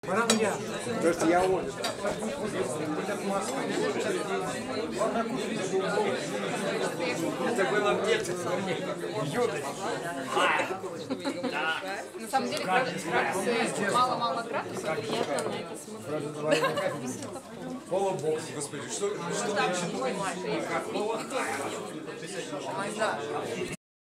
То есть я вот. Это было в детстве. На самом деле градусы, мало-мало градусов, приятно на это смотреть. Полубокс, господи, что? Ой, да.